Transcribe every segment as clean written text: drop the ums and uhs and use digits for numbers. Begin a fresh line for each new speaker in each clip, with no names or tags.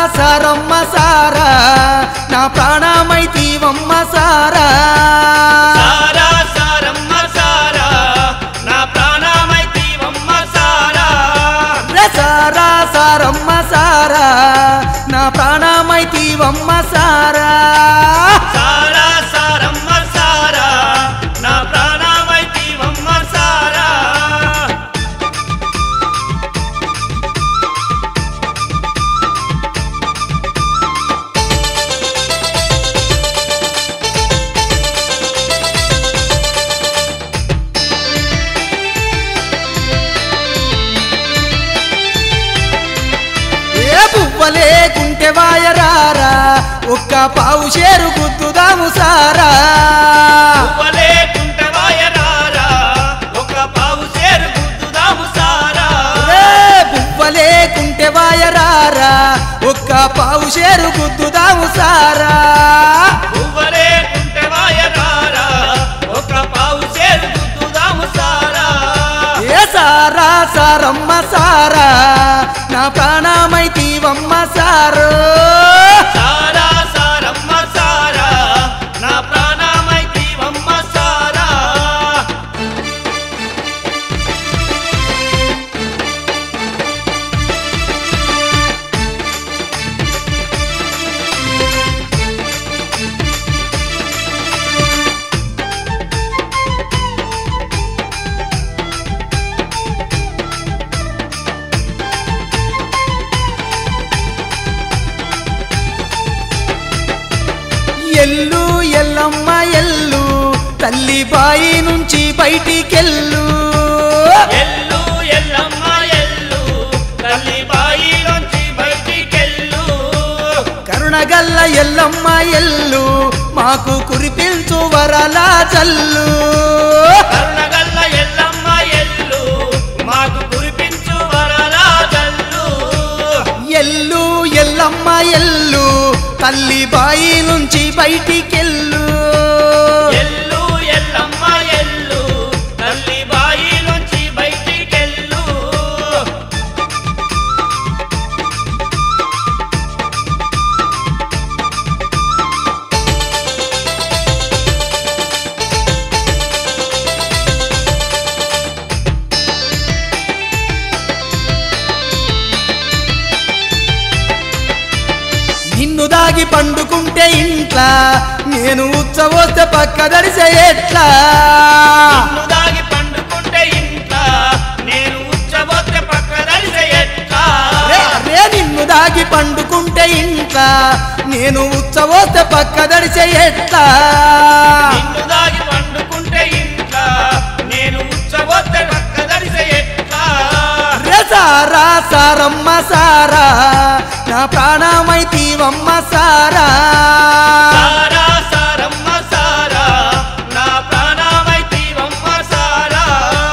సారమ్మ సారా నా ప్రాణమైతివమ్మ సారా
సారా సారమ్మ సారా నా ప్రాణమైతివమ్మ సారా
సారా సారమ్మ సారా నా ప్రాణమైతివమ్మ సారా
సారా సారమ్మ సారా నా ప్రాణమైతివమ్మ సారా
పువ్వలే కుంటె వాయరారా ఒక్క పావు షేరు గుద్దుదాము సారా
పువ్వలే కుంటె వాయరారా ఒక పావు షేరు గుద్దుదాము సారా
పువ్వలే కుంటె వాయరారా ఒక్క పావు షేరు గుద్దుదాము సారా
పువ్వలే కుంటె వాయరారా ఒక పావు షేరు గుద్దుదాము సారా
సారా సారమ్మ సారా నా ప్రాణమైతివమ్మ సారో
సారా సారమ్మ సారా నా ప్రాణమైతివమ్మ సారా
ఎల్లు ఎల్లమ్మ ఎల్లు తల్లి బాయి నుంచి బయటికెళ్ళు
ఎల్లు ఎల్లమ్మ ఎల్లు తల్లి బాయిలోంచి బయటికెళ్ళు
కరుణగల్ల ఎల్లమ్మ ఎల్లు మాకు కురిపించు వరలా చల్లు
కరుణగల్ల ఎల్లమ్మ ఎల్లు మాకు కురిపించు వరలా జల్లు
ఎల్లు ఎల్లమ్మ ఎల్లు తల్లి బాయి నుంచి బయటికెళ్ళు
ఎల్లు ఎల్లమ్మ ఎల్లు తల్లి బాయిలోంచి బయటికెళ్ళు
నిన్ను దాగి పండుకుంటే ఇంట్లా నేను ఉచ్చవస్తే పక్క దడిసే ఎట్లా
నిన్ను దాగి పండుకుంటే ఇంట్లా నేను ఉచ్చబోతే పక్క దడిసే ఎట్లా
రే నిన్ను దాగి పండుకుంటే ఇంట్లా నేను ఉచ్చవస్తే పక్క దడిసే ఎట్లా
నిన్ను దాగి పండుకుంటే ఇంట్లా నేను ఉచ్చబోతే పక్క దడిసే ఎట్లా
రే సారా సారమ్మ సారా నా ప్రాణమైతివమ్మ సారా
సారా సారమ్మ సారా నా ప్రాణమైతివమ్మ సారా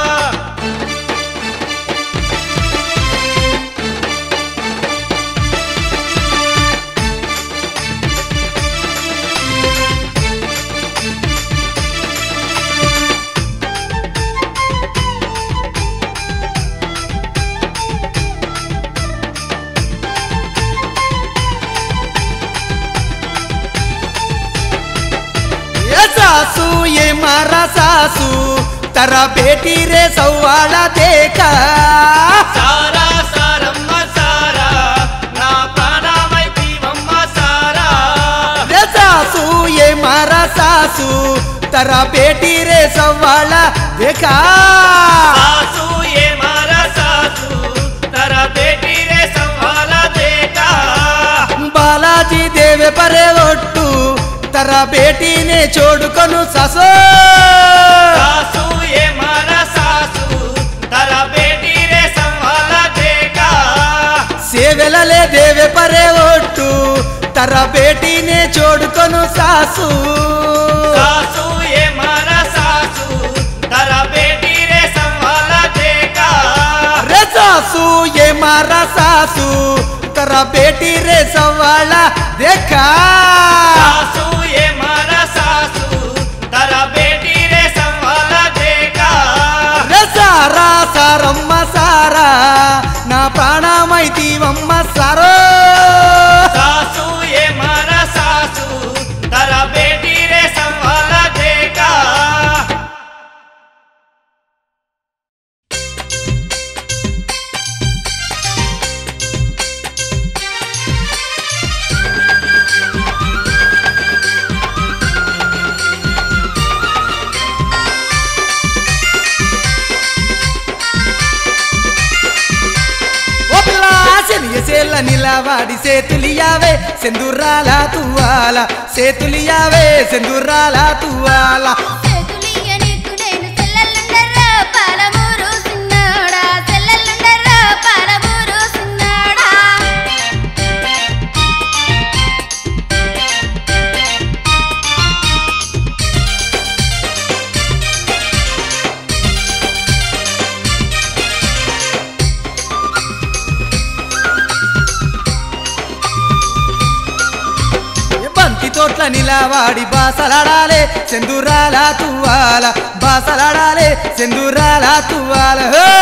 सासू ये मारा सासू तरा बेटी रे सवाला देखा
సారా సారమ్మ సారా నా ప్రాణమైతివమ్మ సారా
रे सासू ये मारा सासू तरा बेटी रे सवाला देखा
सासू ये मारा सासू तरा बेटी रे संभाला देगा
बालाजी देवे परे ఒట్టు तरा बेटी ने छोड़కొను सासू
सासू ये मारा सासू तरा बेटी रे संभाला देगा
सेवेलले देवे परे ఒట్టు तरा बेटी ने छोड़కొను सासू
सासू ये मारा सासू तरा बेटी रे संभाला देगा
रे सासू ये मारा सासू तरा बेटी रे सवाला देखा
सासू ये मारा सासू तरा बेटी रे संभाला देगा
रे सारा सारम्म सारा ना प्राणమైతివమ్మ सारो మూడేళ్ల నిలవాడి సేతులియావే సెందురాల తువాల సేతులియావే సెందురాల తువాల తోట్ల నిలవాడి బాసలాడాలే సెందురాల తువాల బాసలాడాలే సెందురాల తువాల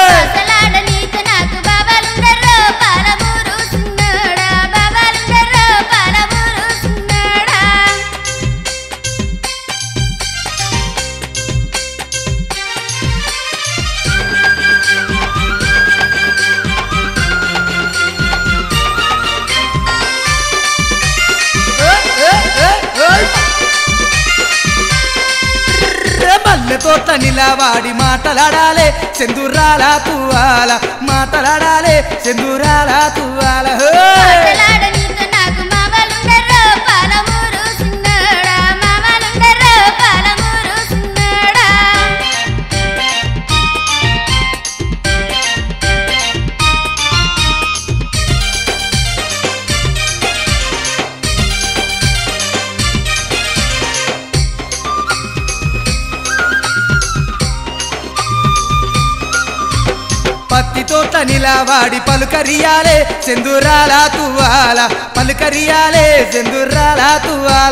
తోట్ల నిలవాడి మాటలాడాలే సెందురాల తువాల మాటలాడాలే సెందురాల తువాల పత్తి తోట నిలవాడి పలుకరియాలే సెందురాల తువాల పలుకరియాలే సెందురాల తువాల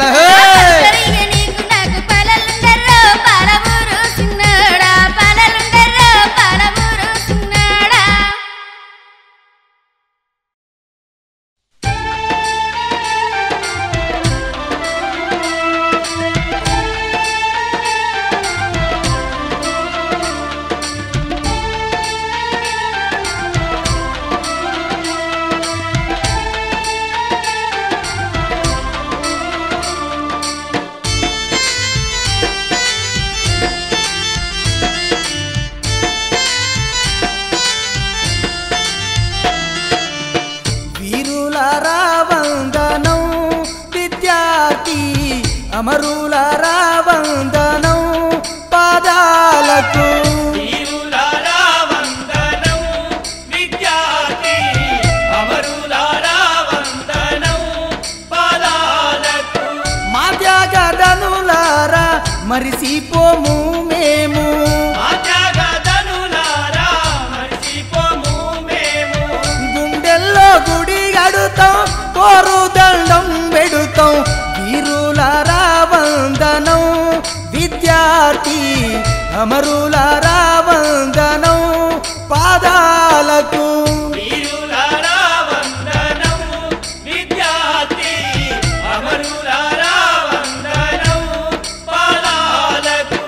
అమరులారా వందనం పాదాలకు
వీరులారా వందనం విద్యార్థి అమరులారా వందనం పాదాలకు
మా త్యాగదనులారా మరిసిపోము మేము
మా త్యాగదనులారా మరిసిపోము మేము
గుండెల్లో గుడి గడుతాం కోరు దండం పెడుతాం వీరులారా వందనం విద్యార్థి అమరులారా వందనం పాదాలకు
వీరులారా వందనం విద్యార్థి అమరులారా వందనం పాదాలకు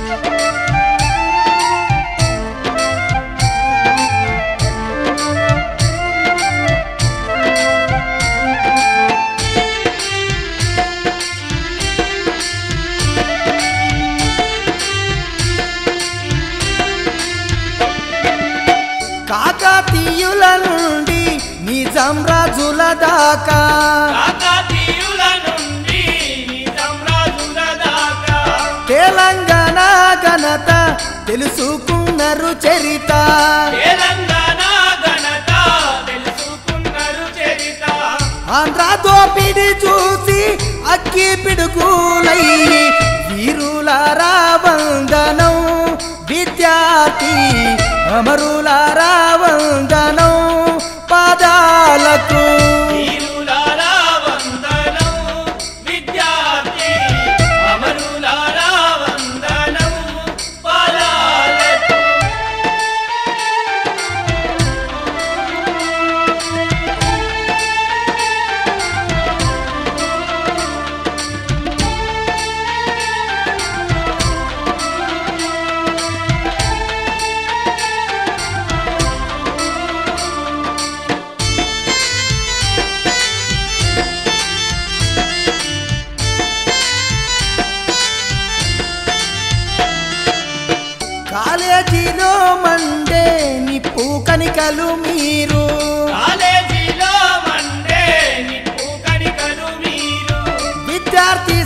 కాకతీయుల నుండి నిజాం రాజుల దాకా
కాకతీయుల నుండి నిజాం రాజుల దాకా
తెలంగాణ ఘనత తెలుసుకున్నారు చరిత
తెలంగాణ ఘనత తెలుసుకున్నారు చరిత
ఆంధ్ర దోపిడి చూసి అక్కి పిడుగులై వీరులారా వందనం విద్యార్థి అమరులారా వందనం పాదాలకు
వీరులారా వందనం విద్యార్థి అమరులారా వందనం పాదాలకు
కాలేజీలో మండే నిప్పు కనికలు మీరు
కాలేజీలో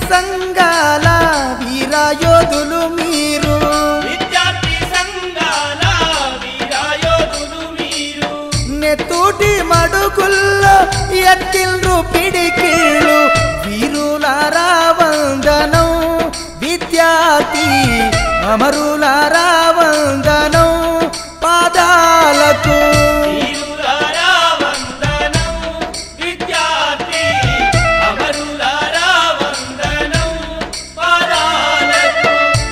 సంఘాల వీరయోధులు మీరు
విద్యార్థి సంఘాల వీరయోధులు మీరు
నెత్తూటి మడుగుల్లో ఎత్తిల్లు పిడికిళ్ళు వీరులారా వందనం విద్యార్థి అమరులారా వందనం పాదాలకు
వీరులారా వందనం విద్యార్థి అమరులారా వందనం పాదాలకు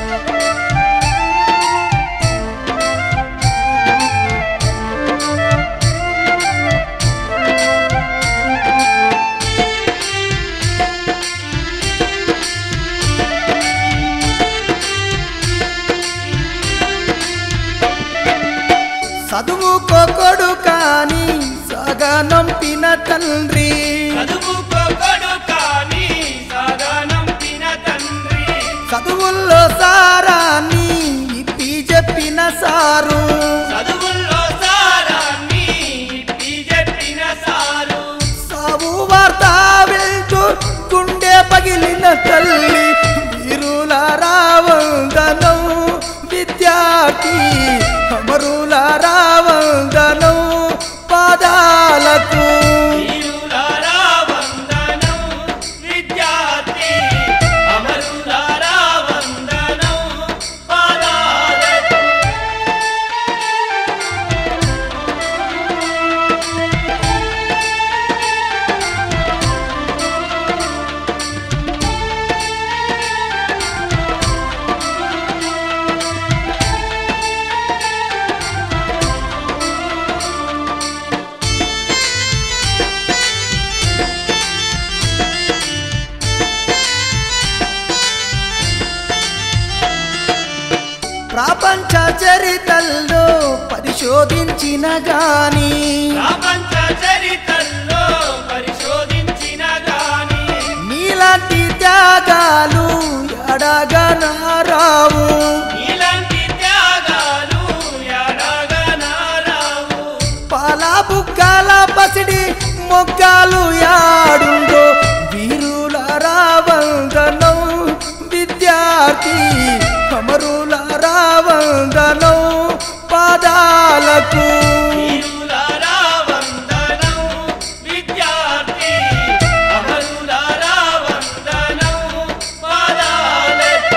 చదువుకో కొడుకాని సగనంపిన తండ్రి
చదువుకోడు కానీ సాగనంపిన తండ్రి
చదువుల్లో సారాన్ని ఇప్పి చెప్పిన సారు
చదువుల్లో సారాన్ని ఇప్పి చెప్పిన సారు
సావు వార్త వెళ్తూ గుండె పగిలిన తల్లి వీరులారా వందనం విద్యార్థి అమరులారా వందనం పాదాలకు
వీరులారా వందనం విద్యార్థి అమరులారా వందనం పాదాలకు
ప్రపంచ చరితల్లో పరిశోధించిన గాని
ప్రపంచ చరిత్రలో పరిశోధించిన గాని
నీలాంటి త్యాగాలు ఎడగనారావు
ఇలాంటి త్యాగాలు ఎడగనారావు
పాలా బుగ్గల పసిడి మొగ్గాలు యాడుండో వీరులారా వందనం విద్యార్థి అమరులారా వందనం పాదాలకు
వీరులారా వందనం విద్యార్థి అమరులారా వందనం పాదాలకు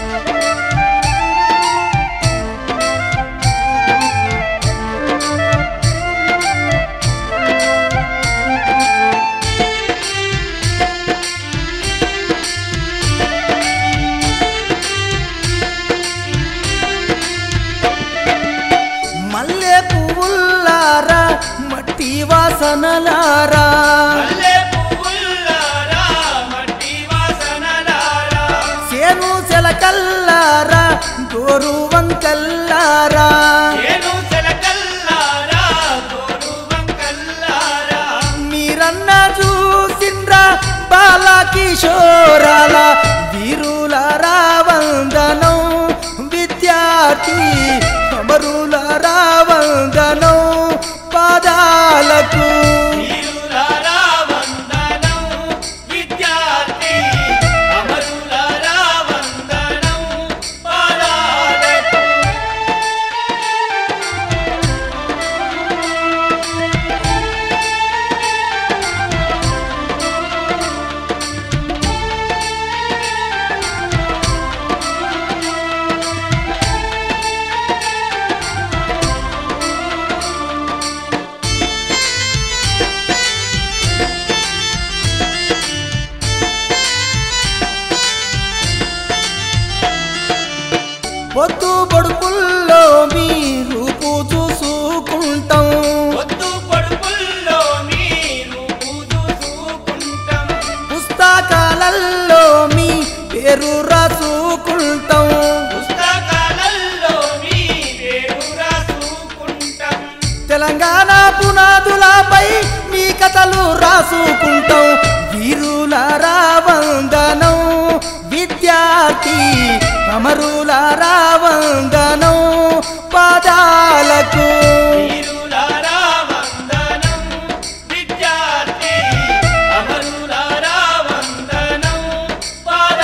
మల్లె పువ్వులారా మట్టి వాసనలారా
మల్లె పువ్వులారా మట్టి వాసనలారా
సేను సెలకల్లారా గోరు వంకల్లారా
ఏను సెలకల్లారా గోరు వంకల్లారా
మీరన్న చూసిండ్రా బాలకిషోరాల వీరులారా వందనం విద్యార్థి అమరులారా వందనం పాదాలకు
వీరులారా వందనం విద్యార్థి అమరులారా వందనం పాదాలకు
పొద్దు పొడుపుల్లో మీ రూపు చూసుకుంటాం
పొద్దు పొడుపుల్లో మీరు చూసుకుంటాం
పుస్తకాలలో మీ పేరు రాసుకుంటాం
పుస్తకాలలో మీ పేరు రాసుకుంటాం
తెలంగాణ పునాదులపై మీ కథలు రాసుకుంటాం వీరులారా వందనం విద్యార్థి అమరులారా వందనం పాదాలకు
వీరులారా వందనం విద్యార్థి అమరులారా వందనం పాదాలకు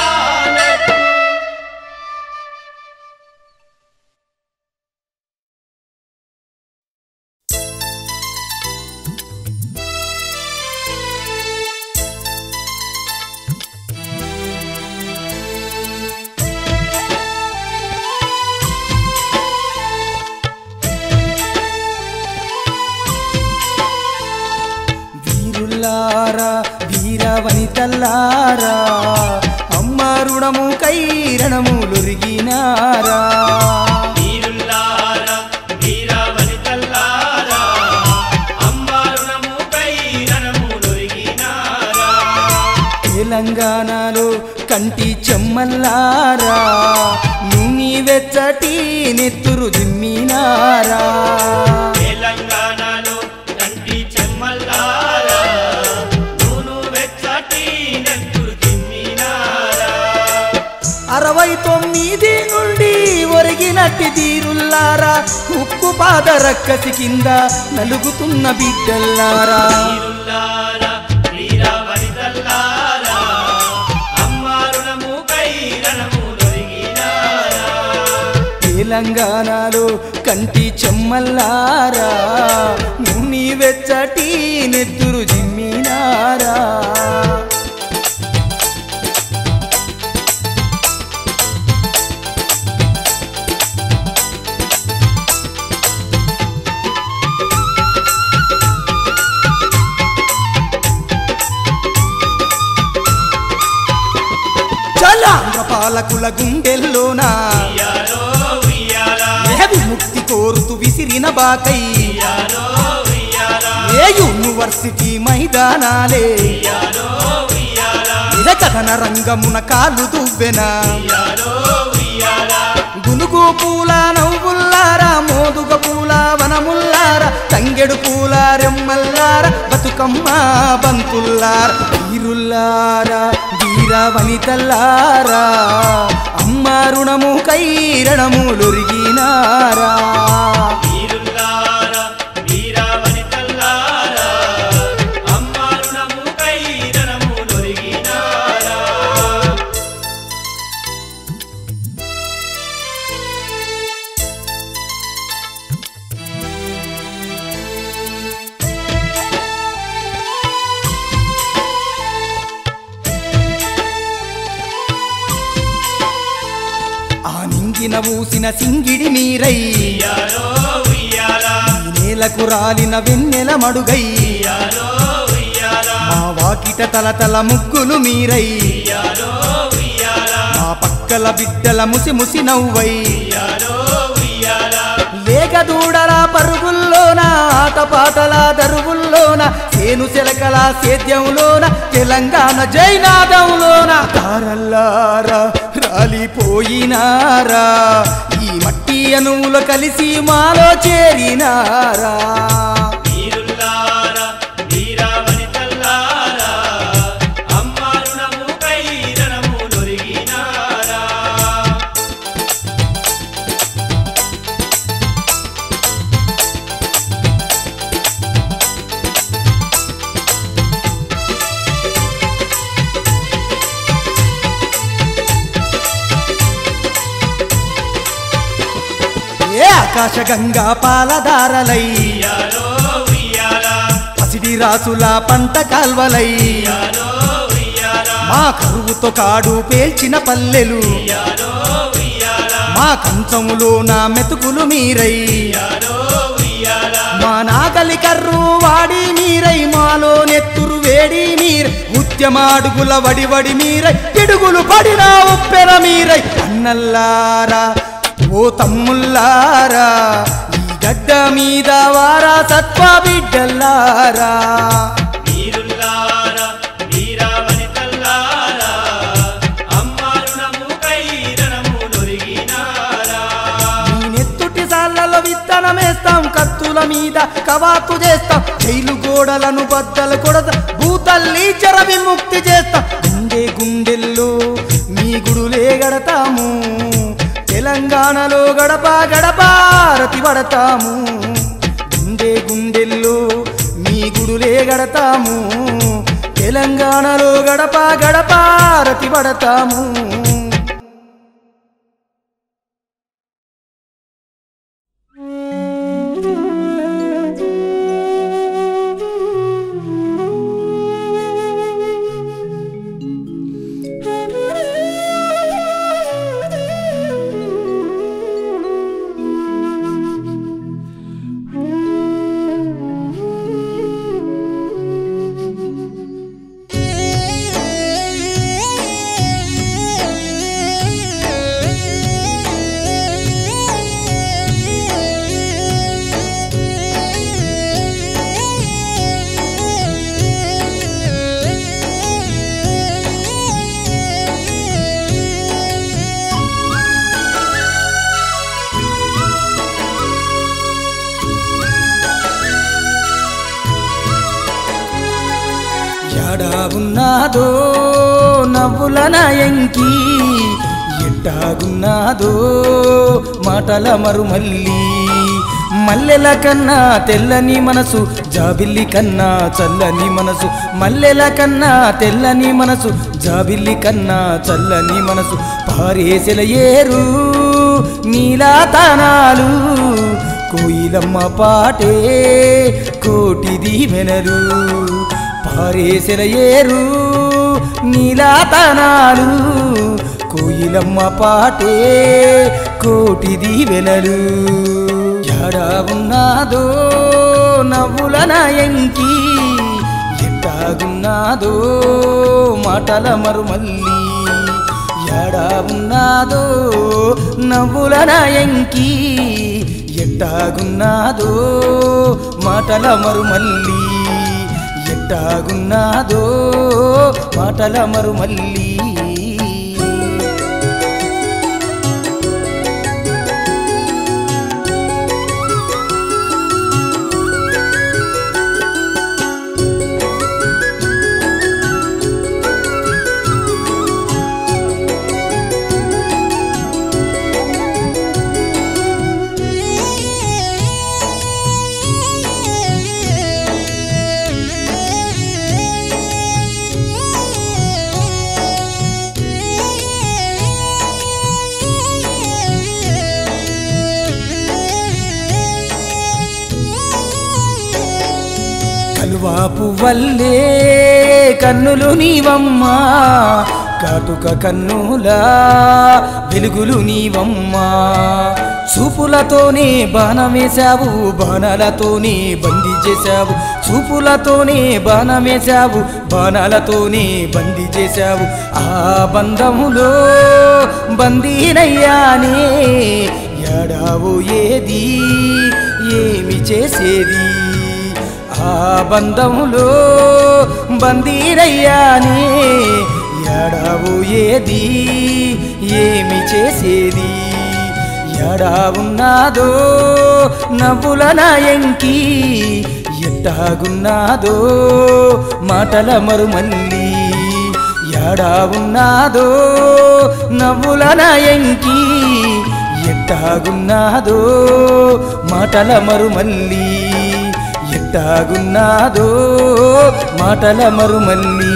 వనితల్లారా అమ్మ రుణము కైరణములొరిగినారా
వీరుల్లారా వీరవనితల్లారా అమ్మ రుణము కైరణములొరిగినారా
తెలంగాణలో కంటి చెమ్మల్లారా నుని వెచ్చటి నెత్తురు జిమ్మినారా
తెలంగాణలో కంటి చెమ్మల్లారా నూను వెచ్చటి నెత్తురు జిమ్మినారా
69 నుండి ఒరిగినట్టి తీరుల్లారా ఉక్కు పాదరక్కసి కింద నలుగుతున్న బిడ్డల్లారా
వీరుల్లారా వీరవనితల్లారా అమ్మ రుణము కైరణములొరిగినారా
తెలంగాణలో కంటి చెమ్మల్లారా నుని వెచ్చటి నెత్తురు జిమ్మినారా చలాంధ్ర పాలకుల గుండెల్లోనా
ఉయ్యాలో ఉయ్యాలా
విముక్తి కోరుతూ విసిరిన బాకై
ఉయ్యాలో ఉయ్యాలా
ఏ యూనివర్సిటీ మైదానాలే
ఉయ్యాలో ఉయ్యాలా
కథన రంగమున కాలు దువ్వెనా
ఉయ్యాలో ఉయ్యాలా
గునుగు పూల నవ్వుల్లారా మోదుగ పూల వనముల్లారా తంగెడు పూల రెమ్మల్లారా బతుకమ్మ బంతుల్లారా వీరుల్లారా వీర వనితల్లారా అమ్మ రుణము కైరణములొరిగినారా
వీరుల్లారా వీరవనితల్లారా అమ్మ రుణము కైరణములొరిగినారా
ఆ నింగిన ఊసిన సింగిడి మీరై
ఉయ్యాలో ఉయ్యాలా
నేలకు రాలిన వెన్నెల మడుగై
ఉయ్యాలో ఉయ్యాలా
మా వాకిట తలతల ముగ్గులు మీరై
ఉయ్యాలో ఉయ్యాలా
మా పక్కల బిడ్డల ముసి ముసి నవ్వై
ఉయ్యాలో ఉయ్యాలా
లేక దూడల పరుగుల్లోన ఆటపాటల దరువుల్లోన సేను సెలకల సేద్యంలోన తెలంగాణ జైనాదంలోన తారల్లారా రాలిపోయినారా ఈ మట్టి అణువులు కలిసి మాలో చేరినారా
వీరుల్లారా వీరవనితల్లారా అమ్మ రుణము కైరణములొరిగినారా
ఏ ఆకాశ గంగా పాలదారలై
ఉయ్యాలో ఉయ్యాలా
పసిడి రాసుల పంట కాల్వలై
ఉయ్యాలో ఉయ్యాలా
మా కరువుతో కాడు పేల్చిన పల్లెలు
ఉయ్యాలో ఉయ్యాలా
మా కంచములో నా మెతుకులు మీరై
ఉయ్యాలో ఉయ్యాలా
మా నాగలి కర్రు వాడి మీరై మాలో నెత్తురు వేడి మీరై ఉద్యమాడుగుల వడి మీరై పిడుగులు పడిన ఉప్పెర మీరై అన్నల్లారా ఓ తమ్ముల్లారా ఈ గడ్డ మీద వారా సత్వ బిడ్డల్లారా
వీరుల్లారా వీరవనితల్లారా అమ్మ రుణము కైరణములొరిగినారా
ఈ నెత్తుటి సాళ్లలో విత్తనమేస్తాం కత్తుల మీద కవాతు చేస్తాం జైలు గోడలను బద్దలు కొడతాం భూతల్లి చెర విముక్తి చేస్తాం గుండెల్లో మీ గుడులే గడతాము తెలంగాణలో గడప గడప రతి పడతాము గుండెల్లో మీ గుడులే గడతాము తెలంగాణలో గడప గడప రతి పడతాము ఎట్టాగున్నాదో నవ్వుల నాయంకి ఎట్టాగున్నాదో మాటల మరుమల్లి మల్లెల కన్నా తెల్లని మనసు జాబిల్లి కన్నా చల్లని మనసు మల్లెల కన్నా తెల్లని మనసు జాబిల్లి కన్నా చల్లని మనసు పారేసెల ఏరు నీలా తానాలు కోయిలమ్మ పాటే కోటి దీవెనలు పారేసెల ఏరు నీలా తానాలు కోయిలమ్మ పాటే కోటి దీవెనలు ఎడా ఉన్నాదో నవ్వుల నాయంకి ఎట్టాగున్నాదో మాటల మరుమల్లి ఎడా ఉన్నాదో నవ్వుల నాయంకి ఎట్టాగున్నాదో మాటల మరుమల్లి ఎట్టాగున్నాదో మాటల మరుమల్లి కలువాపు వల్లే కన్నులు నీవమ్మా కాటుక కన్నులా వెలుగులు నీవమ్మా చూపులతోనే బాణమేశావు బాణాలతోనే బందీ చేశావు చూపులతోనే బాణమేశావు బాణాలతోనే బందీ చేశావు ఆ బంధములో బందీనయ్యానే ఏడావు ఏది ఏమి చేసేది ఆ బంధములో బందీరయ్యానే ఎడావు ఏది ఏమి చేసేది ఎడా ఉన్నాదో నవ్వుల నాయంకి ఎట్టాగున్నాదో మాటల మరుమల్లి ఎడా ఉన్నాదో నవ్వుల నాయంకి ఎట్టాగున్నాదో మాటల మరుమల్లి ఎట్టాగున్నాదో మాటల మరుమల్లి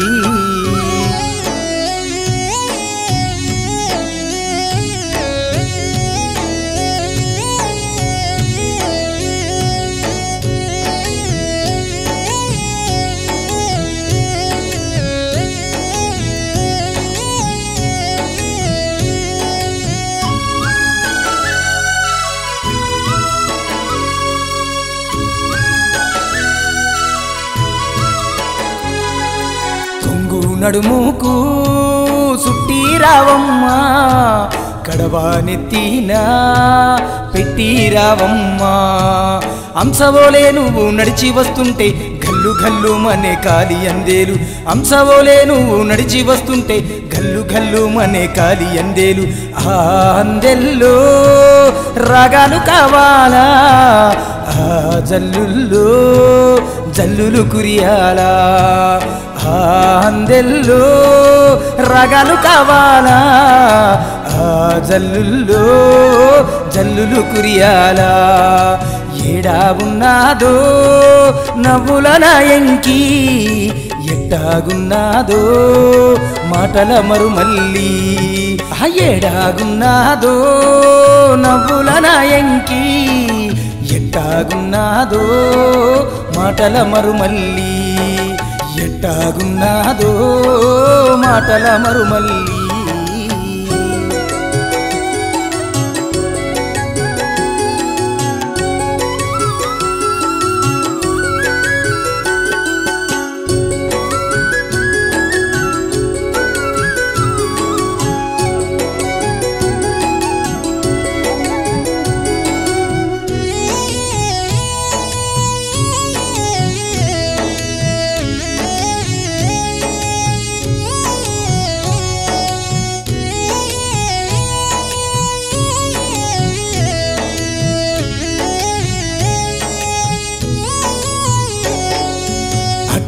నడుముకు సుట్టి రావమ్మా కడవా నెత్తిన పెట్టి రావమ్మా అంశవోలే నువ్వు నడిచి వస్తుంటే గల్లు గల్లు మనే కాలి అందేలు అంశవోలే నువ్వు నడిచి వస్తుంటే గల్లు గల్లు మనే కాలి అందేలు ఆ అందెల్లో రాగాలు కావాలా ఆ జల్లుల్లో జల్లులు కురియాలా ఆ అందెల్లో రాగాలు కావాలా ఆ జల్లుల్లో జల్లులు కురియాలా ఏడా ఉన్నాదో నవ్వుల నాయంకి ఎట్టాగున్నాదో మాటల మరుమల్లి ఏడాగున్నాదో నవ్వుల నాయంకి ఎట్టాగున్నాదో మాటల మరుమల్లి ఎట్టాగున్నాదో మాటల మరుమల్లి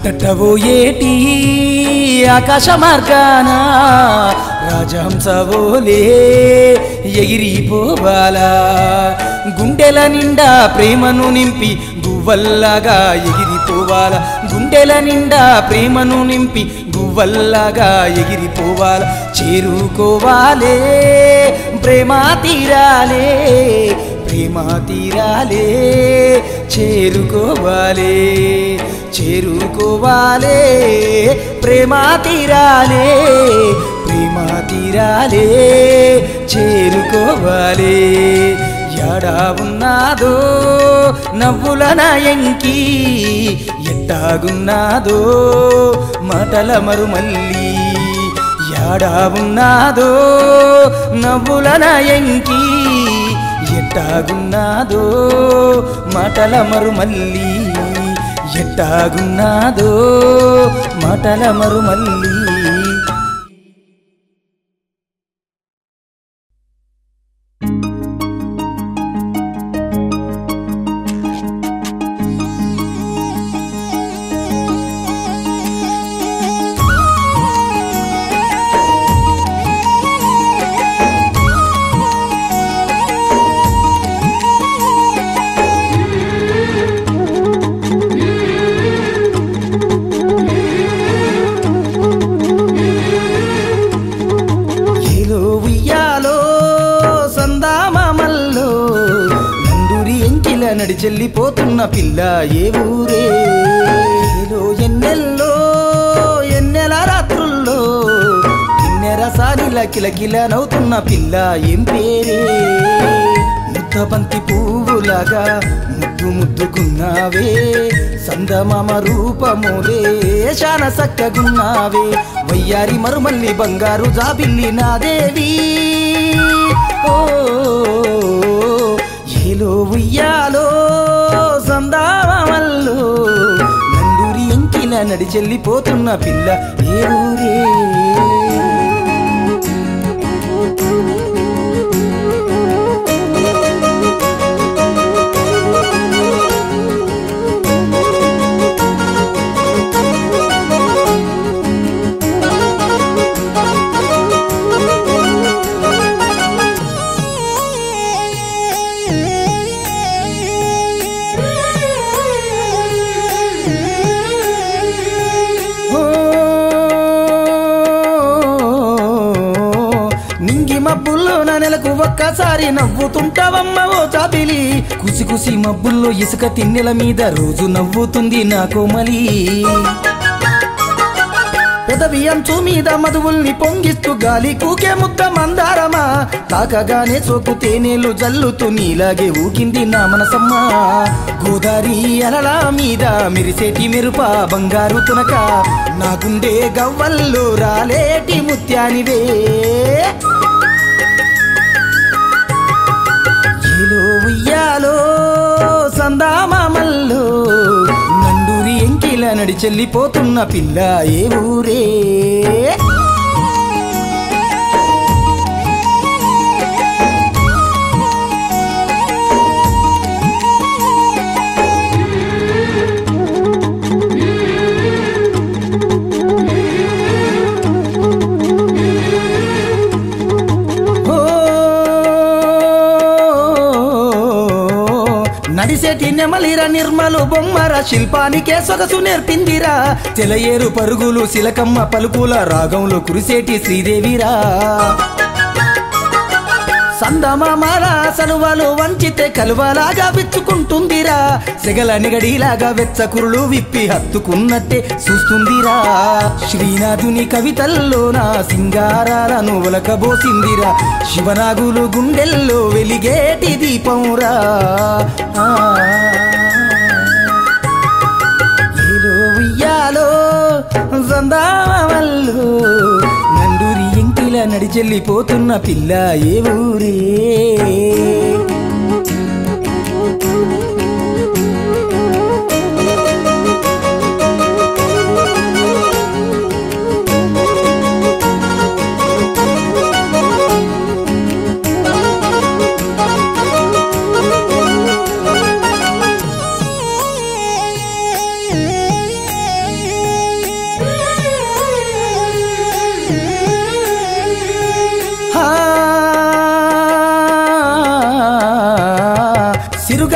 అట్టటవోయేటి ఆకాశ మార్గాన రాజహంసవోలే ఎగిరిపోవాలా గుండెల నిండా ప్రేమను నింపి గువ్వల్లాగా ఎగిరిపోవాలా గుండెల నిండా ప్రేమను నింపి గువ్వల్లాగా ఎగిరిపోవాలా చేరుకోవాలే ప్రేమ తీరాలే ప్రేమ తీరాలే చేరుకోవాలే చేరుకోవాలే ప్రేమ తీరాలే ప్రేమ తీరాలే చేరుకోవాలే యాడా ఉన్నాదో నవ్వుల నాయంకి ఎట్టాగున్నాదో మాటల మరుమల్లి యాడా ఉన్నాదో నవ్వుల నాయంకి ఎట్టాగున్నాదో మాటల మరుమల్లి ఎట్టాగున్నాదో మాటల మరుమల్లి నడిచెల్లిపోతున్న పిల్ల ఏ ఊరే ఎన్నెల్లో ఎన్నెల రాత్రుల్లో కిన్నెరసానిలా కిలకిల నవ్వుతున్న పిల్ల ఏం పేరే ముద్దబంతి పువ్వులాగా ముద్దు ముద్దుకున్నావే సందమామ రూపములే శాన సక్కగున్నావే వయ్యారి మరుమల్లి బంగారు జాబిల్లి నాదేవి ఓ ఏలో ఉయ్యాలో సందామల్లో నందూరి ఎంకిల నడిచెల్లిపోతున్న పిల్ల ఏ ఊరే నెలకు ఒక్కసారి నవ్వుతుంటావమ్మ ఓ జాబిలి కుసి కుసి మబ్బుల్లో ఇసుక తిన్నెల మీద రోజు నవ్వుతుంది నా కోమలి పెదవి అంచు మీద మధువుల్ని పొంగిస్తూ గాలి కూకే ముద్ద మందారమా తాకగానే సోకు తేనెలు జల్లుతూ నీలాగే ఊకింది నా మనసమ్మ గోదారి అలల మీద మెరిసేటి మెరుప బంగారు తునక నా గుండె గవ్వల్లో రాలేటి ముత్యానివే ఉయ్యాలో సందామామల్లో నందూరి ఎంకిల నడిచెల్లిపోతున్న పిల్ల ఏ ఊరే నడిసేటి నెమలిరా నిర్మలు బొమ్మర శిల్పానికే సొగసు నేర్పిందిరా తెలయేరు పరుగులు శిలకమ్మ పలుకుల రాగంలో కురిసేటి శ్రీదేవిరా సందమామల సలువలు వంచితే కలువలాగా విచ్చుకుంటుందిరా సెగల నిగడిలాగా వెచ్చకురులు విప్పి హత్తుకున్నట్టే చూస్తుందిరా శ్రీనాథుని కవితల్లో నా సింగారాలను ఒలకబోసిందిరా శివనాగులు గుండెల్లో వెలిగేటి దీపంరా ఉయ్యాలో సందామల్లో నందూరి ఎంకిల నడిచెల్లిపోతున్న పిల్ల ఏ ఊరే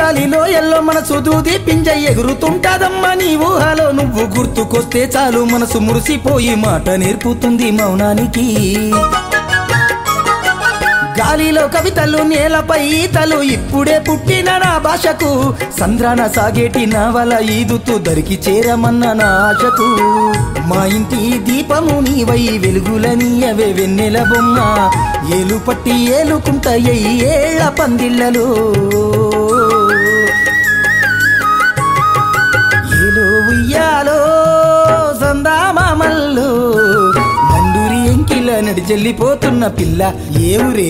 గాలిలో ఎల్లో మనసు దూది పింజ ఎగురుతుంటాదమ్మా నీ ఊహలో నువ్వు గుర్తుకొస్తే చాలు మనసు మురిసిపోయి మాట నేర్పుతుంది మౌనానికి గాలిలో కవితలు నేలపై ఈతలు ఇప్పుడే పుట్టిన నా భాషకు సంద్రాన సాగేటి నావల ఈదుతూ దరికి చేరమన్న నా ఆశకు మా ఇంటి దీపము నీవై వెలుగులనీయవే వెన్నెల బొమ్మ ఏలు పట్టి ఏలుకుంట ఏళ్ళ పందిళ్ళలో ఏలో ఉయ్యాలో సందామామల్లో నండూరి ఎంకిల నడిచెల్లిపోతున్న పిల్ల ఏ ఊరే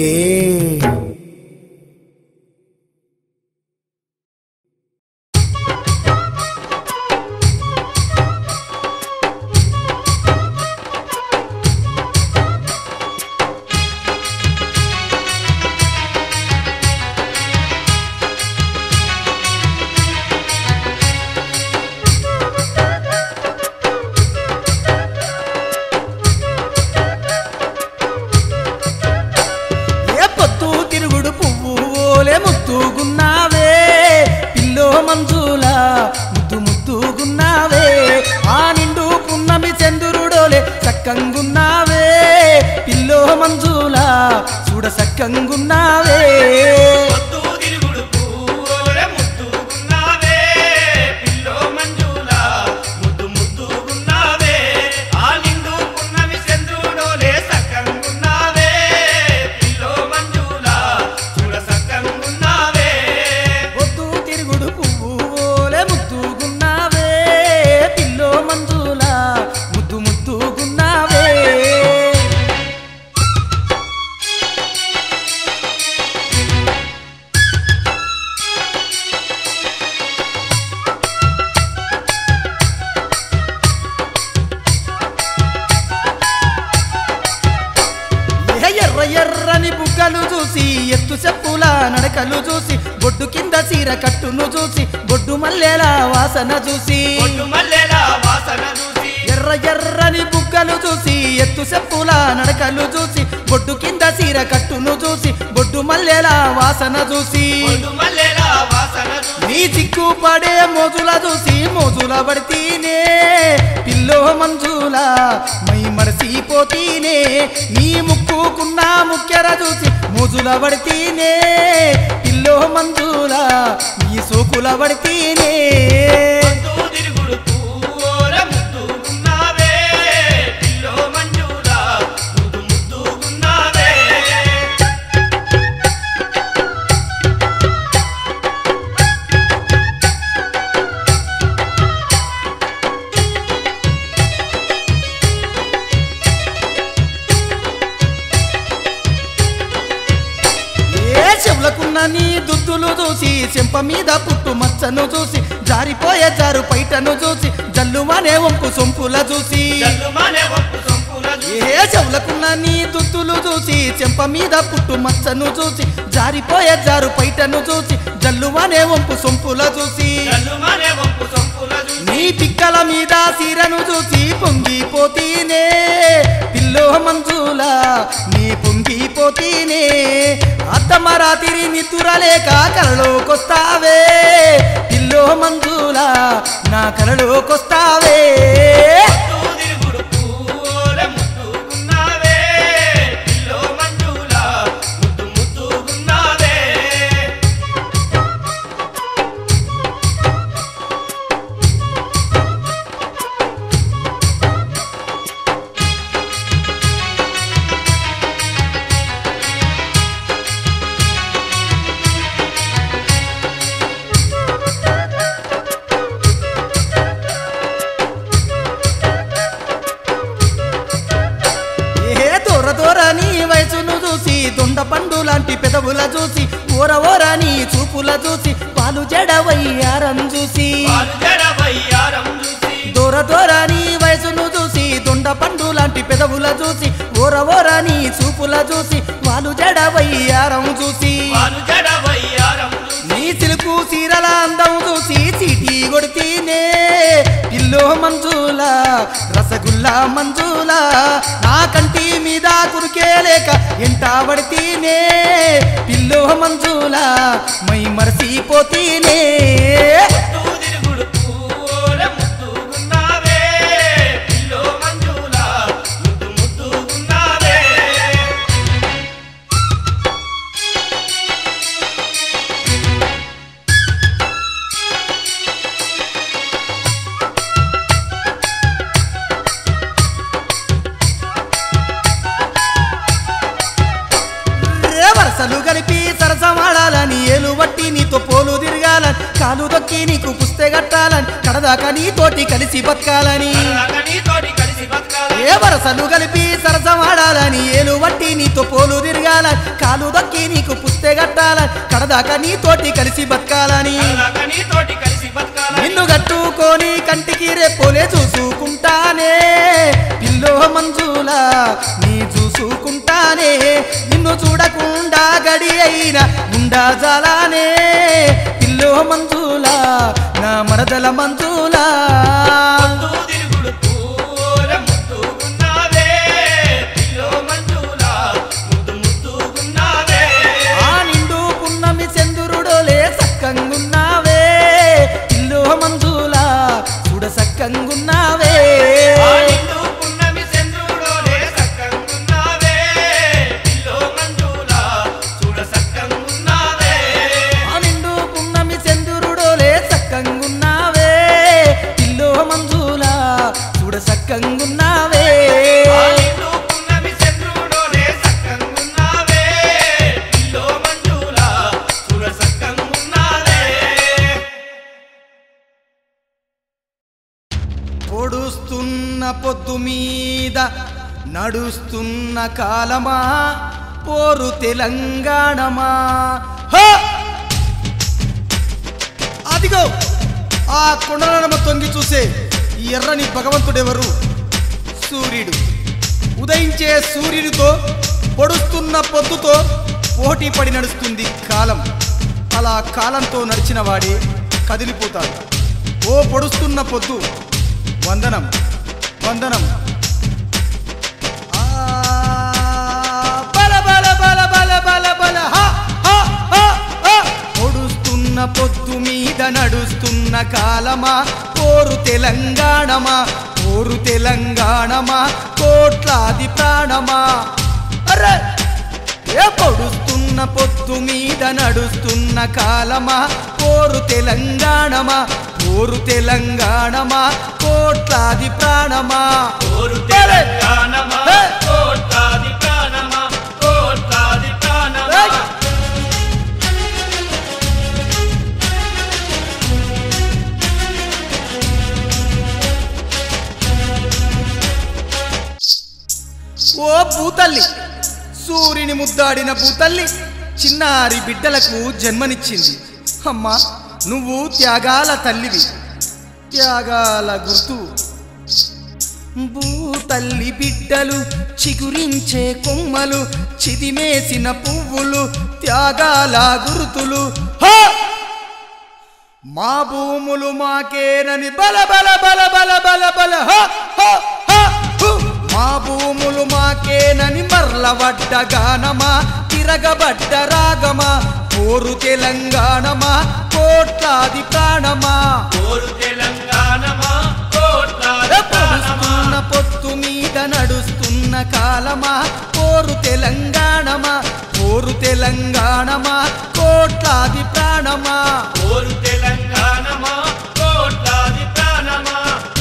ముద్దుగున్నావే పిల్లో మంజులా ముద్దు ముద్దుగున్నావే ఆ నిండు పున్నమి చంద్రుడోలే సక్కంగున్నావే పిల్లో మంజులా చూడ సక్కంగున్నావే ఎర్రని బుగ్గలు చూసి ఎత్తు చెప్పుల నడకలు చూసి బొడ్డు కింద చీర కట్టును చూసి బొడ్డు మల్లెల వాసన చూసి ఎర్రని బుగ్గలు చూసి ఎత్తు చెప్పుల నడకలు చూసి బొడ్డు కింద చీర కట్టును చూసి బొడ్డు మల్లెల వాసన చూసి నీ చిక్కు పడే మోజుల చూసి మోజుల పడితేనే పిల్లో మంజులా మై మరసిపోతీనే నీ ముక్కుకున్న ముక్కెర చూసి మోజుల పడితేనే పిల్లో మంజులా నీ సోకుల పడితేనే చెవులకున్న నీ దుద్దులు చూసి చెంప మీద పుట్టు మచ్చను చూసి జారిపోయే జారు పైటను చూసి జల్లుమనే వంపు సొంపుల చూసి ఏ చెవులకున్న నీ దుద్దులు చూసి చెంప మీద పుట్టు మచ్చను చూసి జారిపోయే జారు పైటను చూసి జల్లుమనే వంపు సొంపుల చూసి నీ పిక్కల మీద సీరను చూసి పొంగిపోతీనే పిల్లో మంజులా నీ పొంగిపోతీనే అత్తమరాతిరి నితురలేక కలలోకొస్తావే పిల్లో మంజులా నా కలలోకొస్తావే దొండ పండు లాంటి పెదవుల చూసి ఓర ఓర నీ చూపుల చూసి పాలు జడవయ్యారం చూసి దూర దూర నీ వయసును చూసి దొండ పండు లాంటి పెదవుల చూసి ఓర ఓర నీ చూపుల చూసి పాలు జడవయ్యారం చూసి నీ సిలుకు సీరల అందం చూసి చీటీ కొడితేనే పిల్లో మంజులా రసగుల్లా మంజులా నా కంటి మీద కురికే తెలియలేక ఎంటావడితీనే పిల్లో మంజులా మై మరసిపోతీనే
ముత్తు తిరుగుడు పూల ముద్దుగున్నావే పిల్లో మంజులా ముద్దు ముద్దుగున్నావే
వరసలు కలిపి సరసమాడాలని ఏలు బట్టి నీతో పోలు తిరగాలని కాలు దొక్కి నీకు పుస్తే కట్టాలని కడదాకా నీతోటి కలిసి బతకాలని
నీతోటి కలిసి బతకాలి
ఏ వరసలు కలిపి సరసమాడాలని ఏలు బట్టి నీతో పోలు తిరగాలని కాలు దొక్కి నీకు పుస్తే కట్టాలని కడదాకా నీతోటి కలిసి బతకాలని
నీతోటి కలిసి బతకాలి
నిన్ను కట్టుకొని కంటికి రేపోలే చూసుకుంటానే పిల్లో మంజులా నీ చూసుకుంటానే నిన్ను చూడకుండా గడి అయినా గుండా జాలానే పిల్లో మంజులా నా మరదల మంజులా
ముత్తు తిరుగుడు పూల ముద్దుగున్నావే పిల్లో మంజులా ముద్దు ముద్దుగున్నావే
ఆ నిండు పున్నమి చంద్రుడోలే సక్కంగున్నావే పిల్లో మంజులా చూడ సక్కంగున్నావే
ఆ నిండు పున్నమి చంద్రుడోలే సక్కంగున్నావే పిల్లో మంజులా చూడ సక్కంగున్నావే
ఆ నిండు పున్నమి చంద్రుడోలే సక్కంగున్నావే పిల్లో మంజులా చూడ సక్కంగున్నావే
ఆ నిండు పున్నమి చంద్రుడోలే సక్కంగున్నావే పిల్లో మంజులా చూడ సక్కంగున్నావే
పొడుస్తున్న పొద్దు మీద నడుస్తున్న కాలమా పోరు తెలంగాణమా హ! అదిగో ఆ కొండలనమ తొంగి చూసే ఈ ఎర్రని భగవంతుడెవరు సూర్యుడు ఉదయించే సూర్యునితో పొడుస్తున్న పొద్దుతో పోటీ పడి నడుస్తుంది కాలం అలా కాలంతో నడిచిన వాడే కదిలిపోతాడు ఓ పొడుస్తున్న పొద్దు వందనం వందనం ఆ బల బల బల బల బల బల హ హ హ హ పొడుస్తున్న పొద్దు మీద నడుస్తున్న కాలమా పోరు తెలంగాణమా పోరు తెలంగాణమా కోట్లాది ప్రాణమా అరే ఏ పొడుస్తున్న పొద్దు మీద నడుస్తున్న కాలమా పోరు తెలంగాణమా పోరు తెలంగాణమా కోట్లాది ప్రాణమా
కోరు తెలంగాణమా కోట్లాది ప్రాణమా కోట్లాది ప్రాణమా
ఓ భూతల్లి సూర్యుని ముద్దాడిన భూతల్లి చిన్నారి బిడ్డలకు జన్మనిచ్చింది అమ్మా నువ్వు త్యాగాల తల్లివి త్యాగాల గుర్తు భూతల్లి బిడ్డలు చిగురించే కొమ్మలు చిదిమేసిన పువ్వులు త్యాగాల గుర్తులు హ! మా భూములు మాకేనని బల బల బల బల బల బల హ! హ! హ! హు! మా భూములు మాకేనని మర్లబడ్డ గానమా తిరగబడ్డ రాగమా పోరు తెలంగాణమా కోట్లాది ప్రాణమా
కోరు తెలంగాణమా కోట్లాది ప్రాణమా
పొడుస్తున్న పొత్తు మీద నడుస్తున్న కాలమా పోరు తెలంగాణమా పోరు తెలంగాణమా కోట్లాది ప్రాణమా
కోరు తెలంగాణమా కోట్లాది ప్రాణమా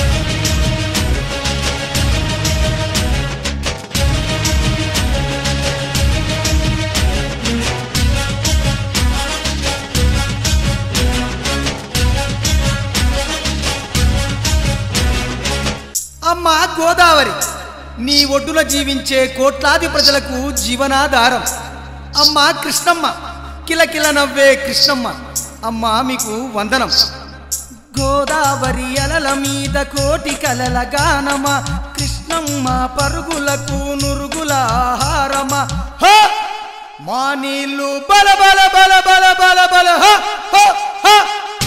అమ్మా గోదావరి నీ ఒడ్డున జీవించే కోట్లాది ప్రజలకు జీవనాధారం అమ్మా కృష్ణమ్మ కిలకిల నవ్వే కృష్ణమ్మ అమ్మా మీకు వందనం గోదావరి అలల మీద కోటి కలల గానమా కృష్ణమ్మ పరుగులకు నురుగుల ఆహారమా హ! మా నీళ్ళు బల బల బల బల బల బల హ! హ! హ!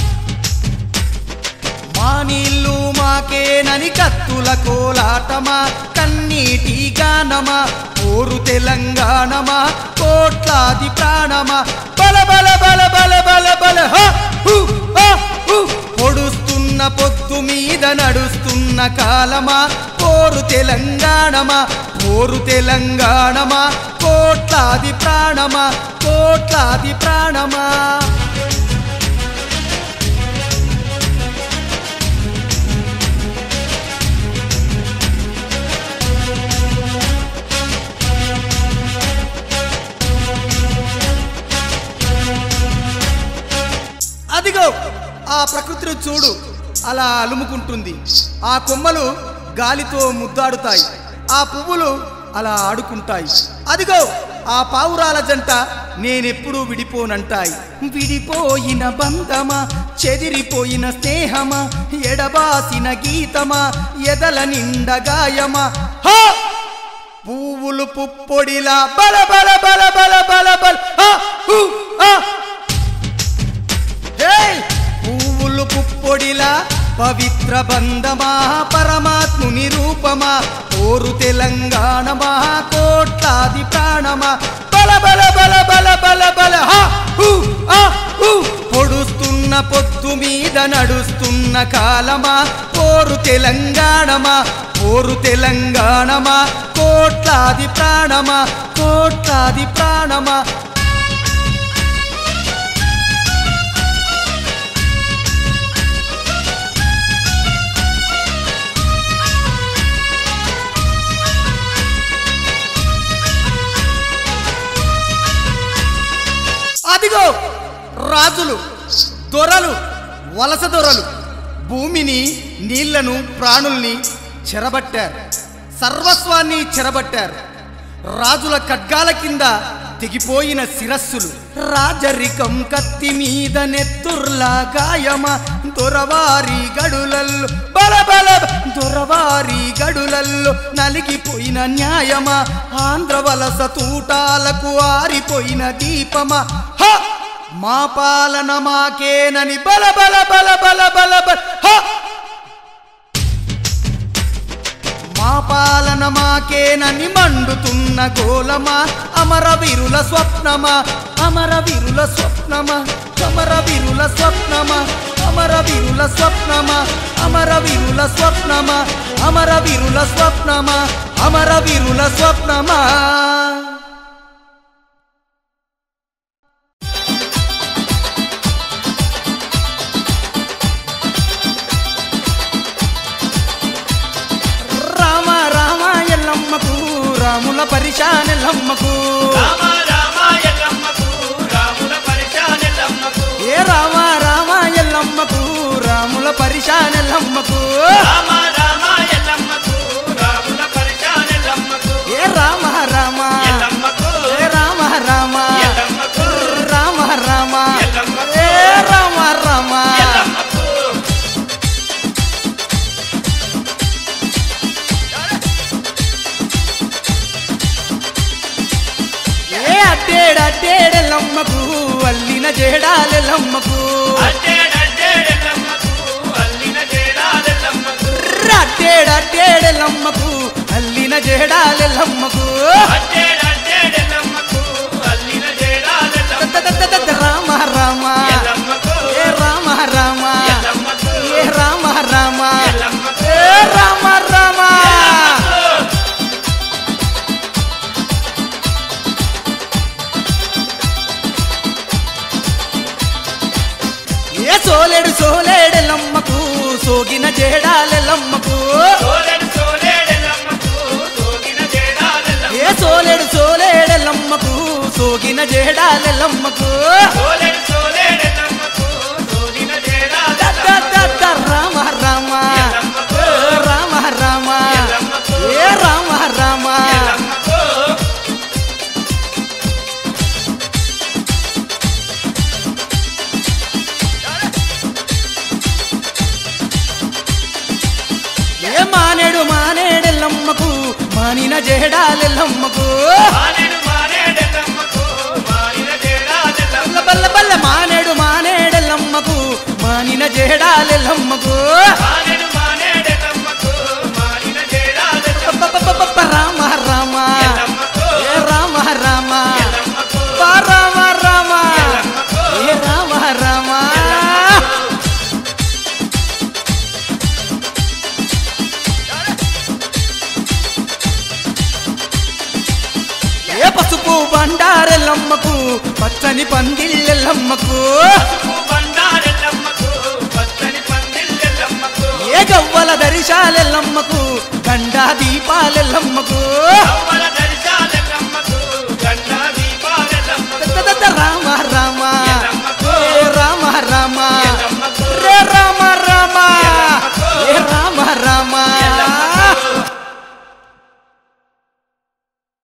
మా నీళ్ళు మాకేనని కత్తుల కోలాటమా కన్నీటి గానమా పోరు తెలంగాణమా కోట్లాది ప్రాణమా బల బల బల బల బల బల హ హు హ హు పొడుస్తున్న పొద్దు మీద నడుస్తున్న కాలమా పోరు తెలంగాణమా పోరు తెలంగాణమా కోట్లాది ప్రాణమా కోట్లాది ప్రాణమా అదిగో ఆ ప్రకృతిని చూడు అలా అలుముకుంటుంది ఆ కొమ్మలు గాలితో ముద్దాడుతాయి ఆ పువ్వులు అలా ఆడుకుంటాయి అదిగో ఆ పావురాల జంట నేనెప్పుడూ విడిపోనంటాయి విడిపోయిన బంధమా చెదిరిపోయిన స్నేహమా ఎడబాసిన గీతమా ఎదల నిండ గాయమా హ పువ్వులు పుప్పొడిలా బల బల బల బల బల బల హ హు హ పువ్వులు పుప్పొడిలా పవిత్ర బంధమా పరమాత్ముని రూపమా పోరు తెలంగాణమా కోట్లాది ప్రాణమా బల బల బల బల బల బల హ హు హ హు పొడుస్తున్న పొద్దు మీద నడుస్తున్న కాలమా పోరు తెలంగాణమా పోరు తెలంగాణమా కోట్లాది ప్రాణమా కోట్లాది ప్రాణమా అదిగో రాజులు దొరలు వలస దొరలు భూమిని నీళ్లను ప్రాణుల్ని చెరబట్టారు సర్వస్వాన్ని చెరబట్టారు రాజుల ఖడ్గాల కింద తెగిపోయిన శిరస్సులు రాజరికం కత్తి మీద నెత్తుర్లా గాయమా దొరవారి గడులల్లో బల బల దొరవారి గడులల్లో నలిగిపోయిన న్యాయమా ఆంధ్ర వలస తూటాలకు ఆరిపోయిన దీపమా హ మా పాలన మాకేనని బల బల బల బల బల బల హ మా పాలన మాకేనని మండుతున్న గోలమా అమరవీరుల స్వప్నమా అమరవీరుల స్వప్నమా అమరవీరుల స్వప్నమా అమరవీరుల స్వప్నమా అమరవీరుల స్వప్నమా అమరవీరుల స్వప్నమా అమరవీరుల స్వప్నమా రాముల పరిశానెల్లమ్మకు
రామ రామ ఎల్లమ్మకు రాముల పరిశానెల్లమ్మకు
ఏ రామ రామ ఎల్లమ్మకు రాముల పరిశానెల్లమ్మకు
రామ రామ ఎల్లమ్మకు రాముల పరిశానెల్లమ్మకు
ఏ రామ రామ
ఎల్లమ్మకు
ఏ రామ రామ
ఎల్లమ్మకు
రామ రామ
ఎల్లమ్మకు
ఏ రామ రామ
ఎల్లమ్మకు
అట్టేడట్టేడెల్లమ్మకు అల్లిన జేడాలెల్లమ్మకు
అట్టేడట్టేడెల్లమ్మకు అల్లిన జేడాలెల్లమ్మకు
అట్టేడట్టేడెల్లమ్మకు అల్లిన జేడాలెల్లమ్మకు
అట్టేడట్టేడెల్లమ్మకు అల్లిన జేడాలెల్లమ్మకు
రామ రామ
ఎల్లమ్మకు
ఏ రామ రామ
ఎల్లమ్మకు
ఏ రామ రామ
ఎల్లమ్మకు
ఏ రామ రామ ఏ సోలేడు సోలేడెల్లమ్మకు సోగిన జేడాలెల్లమ్మకు
సోలేడు సోలేడెల్లమ్మకు సోగిన జేడాలెల్లమ్మకు
ఏ సోలేడు సోలేడెల్లమ్మకు సోగిన జేడాలెల్లమ్మకు
సోలేడు సోలేడెల్లమ్మకు సోగిన జేడాలెల్లమ్మకు
రామ రామ
ఎల్లమ్మకు
రామ రామ
ఎల్లమ్మకు
ఏ రామ రామ
ఎల్లమ్మకు
ఏ మానేడు మానేడెల్లమ్మకు మానిన జేడాలెల్లమ్మకు
మానేడు మానేడెల్లమ్మకు మానిన జేడాలెల్లమ్మకు
బల్ల బల్ల మానేడు మానేడెల్లమ్మకు మానిన జేడాలెల్లమ్మకు
మానేడు మానేడెల్లమ్మకు మానిన జేడాలెల్లమ్మకు
రామ రామ
ఎల్లమ్మకు
బండారెల్లమ్మకు పచ్చని పందిళ్ళెల్లమ్మకు
పసుపు బండారెల్లమ్మకు పచ్చని పందిళ్ళెల్లమ్మకు
ఏ గవ్వల దరిశాలెల్లమ్మకు గండా దీపాలెల్లమ్మకు
అవ్వల దర్శాలెల్లమ్మకు గండా దీపాలెల్లమ్మకు
రామ రామ